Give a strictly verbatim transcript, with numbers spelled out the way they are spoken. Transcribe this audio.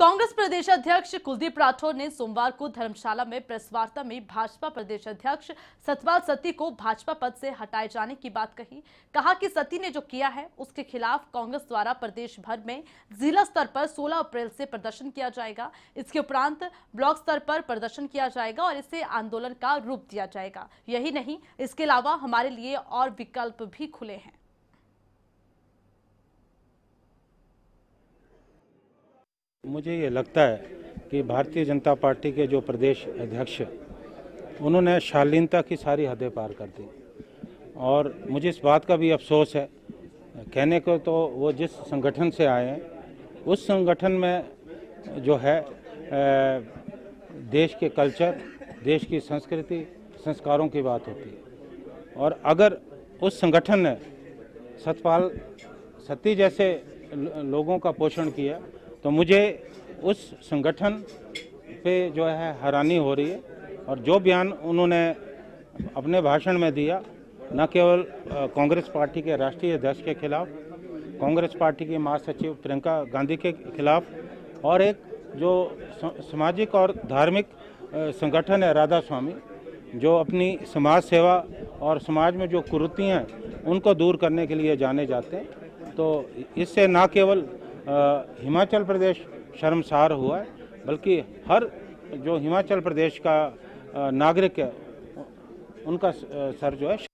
कांग्रेस प्रदेश अध्यक्ष कुलदीप राठौर ने सोमवार को धर्मशाला में प्रेस वार्ता में भाजपा प्रदेश अध्यक्ष सतपाल सत्ती को भाजपा पद से हटाए जाने की बात कही। कहा कि सत्ती ने जो किया है उसके खिलाफ कांग्रेस द्वारा प्रदेश भर में जिला स्तर पर सोलह अप्रैल से प्रदर्शन किया जाएगा। इसके उपरांत ब्लॉक स्तर पर प्रदर्शन किया जाएगा और इसे आंदोलन का रूप दिया जाएगा। यही नहीं, इसके अलावा हमारे लिए और विकल्प भी खुले हैं। मुझे ये लगता है कि भारतीय जनता पार्टी के जो प्रदेश अध्यक्ष उन्होंने शालीनता की सारी हदें पार कर दी और मुझे इस बात का भी अफसोस है। कहने को तो वो जिस संगठन से आए हैं उस संगठन में जो है देश के कल्चर, देश की संस्कृति, संस्कारों की बात होती है और अगर उस संगठन ने सतपाल सत्ती जैसे लोगों का पोषण किया तो मुझे उस संगठन पे जो है हैरानी हो रही है। और जो बयान उन्होंने अपने भाषण में दिया, न केवल कांग्रेस पार्टी के राष्ट्रीय अध्यक्ष के खिलाफ, कांग्रेस पार्टी की महासचिव प्रियंका गांधी के खिलाफ और एक जो सामाजिक और धार्मिक संगठन है राधा स्वामी, जो अपनी समाज सेवा और समाज में जो कुरीतियाँ हैं उनको दूर करने के लिए जाने जाते हैं। तो इससे न केवल हिमाचल प्रदेश शर्मसार हुआ है, बल्कि हर जो हिमाचल प्रदेश का नागरिक है उनका सर जो है